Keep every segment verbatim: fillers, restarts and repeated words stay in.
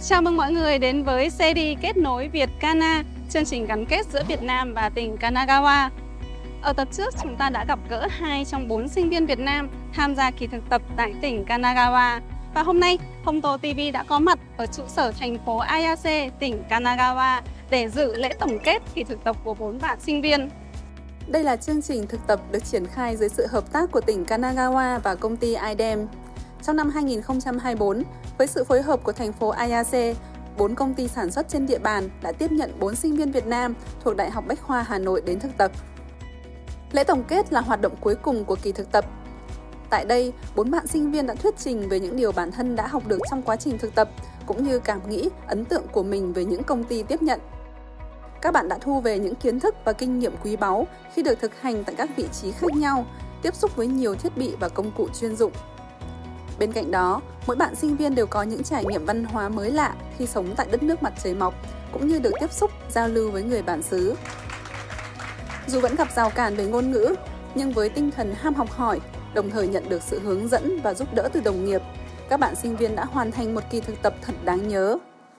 Chào mừng mọi người đến với xê đê Kết nối Việt Kana, chương trình gắn kết giữa Việt Nam và tỉnh Kanagawa. Ở tập trước, chúng ta đã gặp gỡ hai trong bốn sinh viên Việt Nam tham gia kỳ thực tập tại tỉnh Kanagawa. Và hôm nay, Hongto ti vi đã có mặt ở trụ sở thành phố Ayase, tỉnh Kanagawa để dự lễ tổng kết kỳ thực tập của bốn bạn sinh viên. Đây là chương trình thực tập được triển khai dưới sự hợp tác của tỉnh Kanagawa và công ty i đê e em. Trong năm hai nghìn không trăm hai mươi tư, với sự phối hợp của thành phố Ayase, bốn công ty sản xuất trên địa bàn đã tiếp nhận bốn sinh viên Việt Nam thuộc Đại học Bách khoa Hà Nội đến thực tập. Lễ tổng kết là hoạt động cuối cùng của kỳ thực tập. Tại đây, bốn bạn sinh viên đã thuyết trình về những điều bản thân đã học được trong quá trình thực tập, cũng như cảm nghĩ, ấn tượng của mình về những công ty tiếp nhận. Các bạn đã thu về những kiến thức và kinh nghiệm quý báu khi được thực hành tại các vị trí khác nhau, tiếp xúc với nhiều thiết bị và công cụ chuyên dụng. Bên cạnh đó, mỗi bạn sinh viên đều có những trải nghiệm văn hóa mới lạ khi sống tại đất nước mặt trời mọc, cũng như được tiếp xúc, giao lưu với người bản xứ. Dù vẫn gặp rào cản về ngôn ngữ, nhưng với tinh thần ham học hỏi, đồng thời nhận được sự hướng dẫn và giúp đỡ từ đồng nghiệp, các bạn sinh viên đã hoàn thành một kỳ thực tập thật đáng nhớ.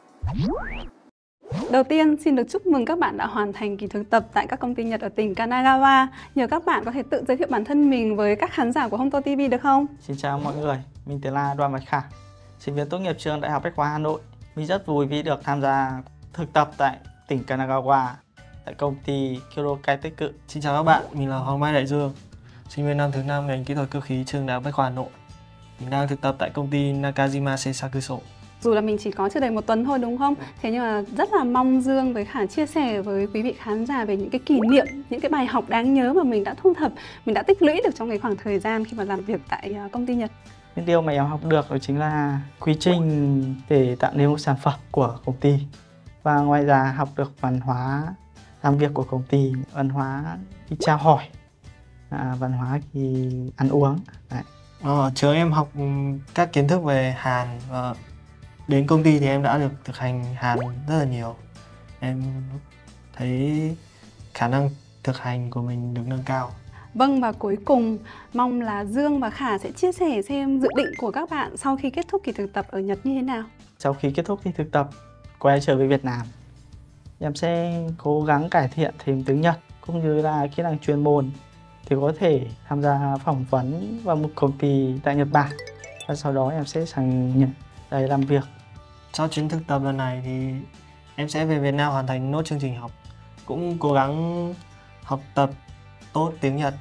Đầu tiên, xin được chúc mừng các bạn đã hoàn thành kỳ thực tập tại các công ty Nhật ở tỉnh Kanagawa. Nhờ các bạn có thể tự giới thiệu bản thân mình với các khán giả của Hongto ti vi được không? Xin chào mọi người, mình tên là Đoàn Bạch Khả, sinh viên tốt nghiệp trường Đại học Bách khoa Hà Nội. Mình rất vui vì được tham gia thực tập tại tỉnh Kanagawa, tại công ty Kyoto Kaiteku. Xin chào các bạn, mình là Hoàng Mai Đại Dương, sinh viên năm thứ năm ngành kỹ thuật cơ khí trường Đại học Bách khoa Hà Nội. Mình đang thực tập tại công ty Nakajima Seisakuso. Dù là mình chỉ có chưa đầy một tuần thôi đúng không? Thế nhưng mà rất là mong Dương với Khả chia sẻ với quý vị khán giả về những cái kỷ niệm, những cái bài học đáng nhớ mà mình đã thu thập, mình đã tích lũy được trong cái khoảng thời gian khi mà làm việc tại công ty Nhật. Những điều mà em học được đó chính là quy trình để tạo nên một sản phẩm của công ty. Và ngoài ra học được văn hóa làm việc của công ty, văn hóa khi trao hỏi, à, văn hóa khi ăn uống. Đấy. Ở trường em học các kiến thức về Hàn và đến công ty thì em đã được thực hành Hàn rất là nhiều. Em thấy khả năng thực hành của mình được nâng cao. Vâng, và cuối cùng mong là Dương và Khả sẽ chia sẻ xem dự định của các bạn sau khi kết thúc kỳ thực tập ở Nhật như thế nào. Sau khi kết thúc kỳ thực tập, quay trở về Việt Nam, em sẽ cố gắng cải thiện thêm tiếng Nhật cũng như là kỹ năng chuyên môn thì có thể tham gia phỏng vấn vào một công ty tại Nhật Bản, và sau đó em sẽ sang Nhật để làm việc. Sau chuyến thực tập lần này thì em sẽ về Việt Nam hoàn thành nốt chương trình học, cũng cố gắng học tập tốt tiếng Nhật,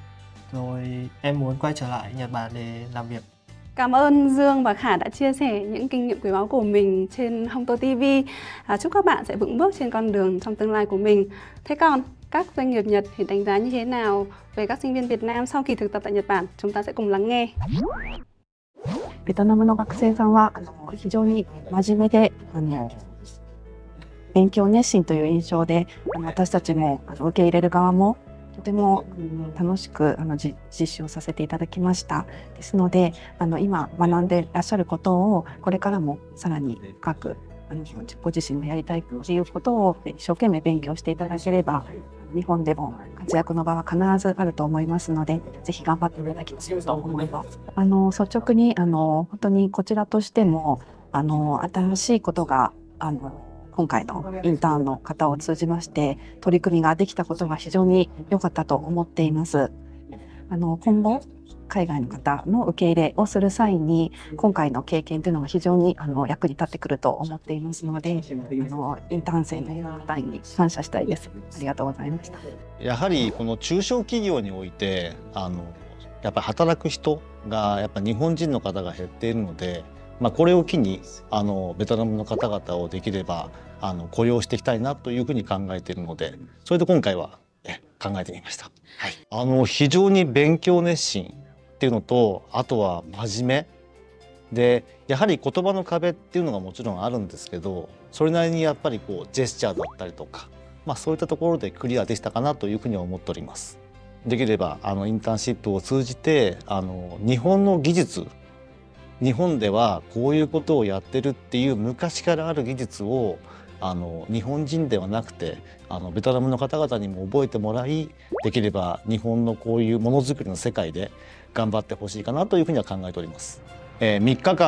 rồi em muốn quay trở lại Nhật Bản để làm việc. Cảm ơn Dương và Khả đã chia sẻ những kinh nghiệm quý báu của mình trên Hongto ti vi. À, chúc các bạn sẽ vững bước trên con đường trong tương lai của mình. Thế còn các doanh nghiệp Nhật thì đánh giá như thế nào về các sinh viên Việt Nam sau kỳ thực tập tại Nhật Bản? Chúng ta sẽ cùng lắng nghe. ベトナムの学生さんは非常に真面目であの勉強熱心という印象で、私たちも受け入れる側もとても楽しくあの実習をさせていただきました。ですので、あの今学んでいらっしゃることをこれからもさらに深くあのご自身がやりたいということを一生懸命勉強していただければ、日本でも活躍の場は必ずあると思いますので、ぜひ頑張っていただきたいと思います。あの率直にあの本当にこちらとしてもあの新しいことがあの今回のインターンの方を通じまして取り組みができたことが非常に良かったと思っています。あの今後海外の方の受け入れをする際に今回の経験というのが非常にあの役に立ってくると思っていますので、あのインターン生の方に感謝したいです。ありがとうございました。 やはりこの中小企業においてあのやっぱり働く人がやっぱ日本人の方が減っているので、まあ、これを機にあのベトナムの方々をできればあの雇用していきたいなというふうに考えているので、それで今回はえ考えてみました。はい、あの非常に勉強熱心っていうのと、あとは真面目で、やはり言葉の壁っていうのがもちろんあるんですけど、それなりにやっぱりこうジェスチャーだったりとか、まあ、そういったところでクリアできたかなというふうには思っております。できればあのインターンシップを通じてあの日本の技術、日本ではこういうことをやってるっていう昔からある技術をあの日本人ではなくてあのベトナムの方々にも覚えてもらい、できれば日本のこういうものづくりの世界で頑張ってほしいかなというふうには考えております。えー、みっかかん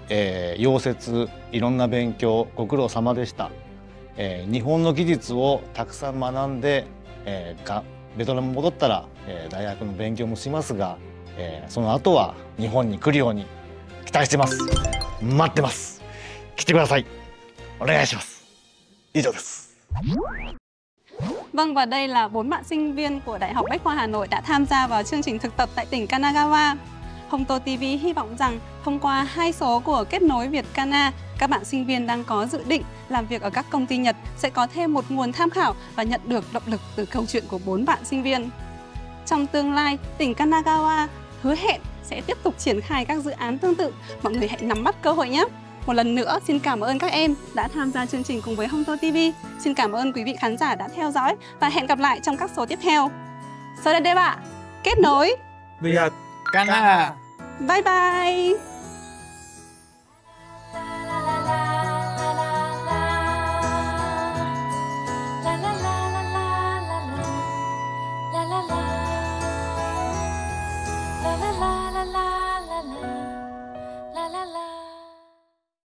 えー、溶接いろんな勉強ご苦労様でした。えー、日本の技術をたくさん学んで、えー、がベトナム戻ったら、えー、大学の勉強もしますが、えー、その後は日本に来るように期待してます。待ってます。来てください。お願いします。以上です。 Vâng, và đây là bốn bạn sinh viên của Đại học Bách khoa Hà Nội đã tham gia vào chương trình thực tập tại tỉnh Kanagawa. Hongto ti vi hy vọng rằng thông qua hai số của Kết nối Việt Kana, các bạn sinh viên đang có dự định làm việc ở các công ty Nhật sẽ có thêm một nguồn tham khảo và nhận được động lực từ câu chuyện của bốn bạn sinh viên. Trong tương lai, tỉnh Kanagawa hứa hẹn sẽ tiếp tục triển khai các dự án tương tự. Mọi người hãy nắm bắt cơ hội nhé! Một lần nữa, xin cảm ơn các em đã tham gia chương trình cùng với Hongto ti vi. Xin cảm ơn quý vị khán giả đã theo dõi và hẹn gặp lại trong các số tiếp theo. Sau đây đây bạn, Kết nối Việt Kana. Bye bye!